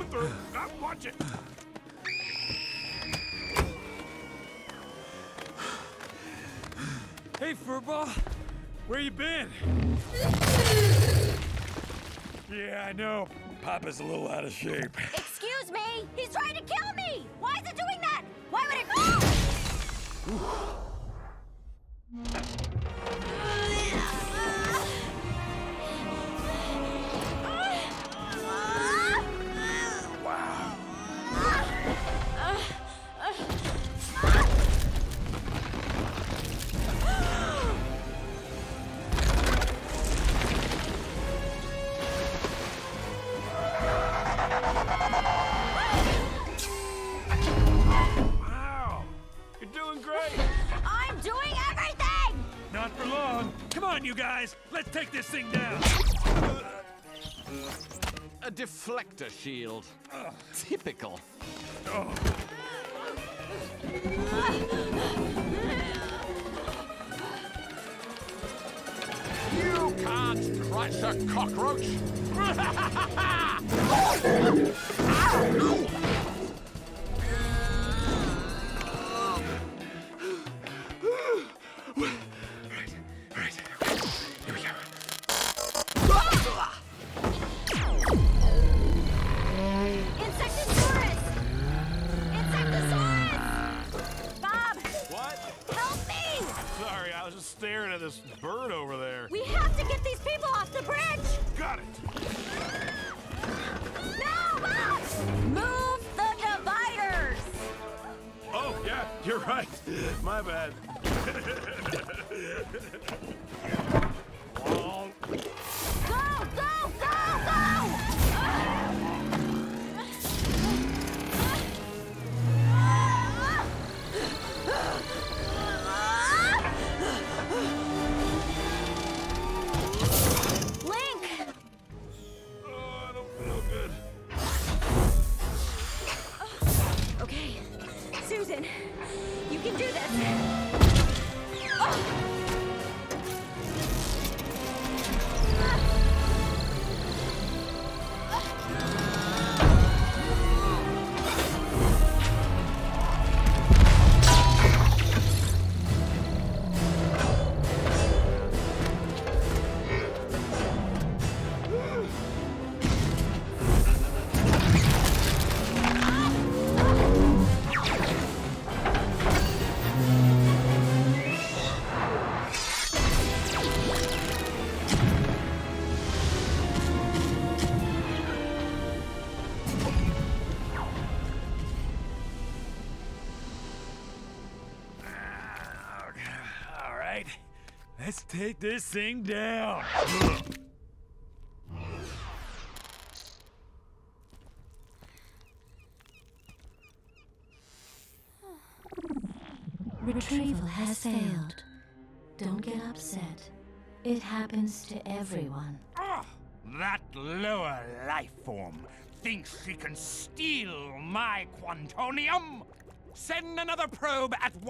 through. Watch it. Hey, Furball. Where you been? Yeah, I know. Papa's a little out of shape. Excuse me! He's trying to kill me! Why is it doing that? Why would it... Wow! You're doing great! I'm doing everything! Not for long. Come on, you guys. Let's take this thing down. A deflector shield. Typical. You can't crush a cockroach. Insectosaurus! Insectosaurus! Bob! What? Help me! Sorry, I was just staring at this bird over there. We have to get these people off the bridge! Got it. No, Bob! Move the dividers! Oh, yeah, you're right. My bad. Go, go, go, go! Link! Oh, I don't feel good. Okay, Susan, you can do this. Oh. All right, let's take this thing down. Retrieval has failed. Don't get upset. It happens to everyone. That lower life form thinks she can steal my quantonium? Send another probe at once.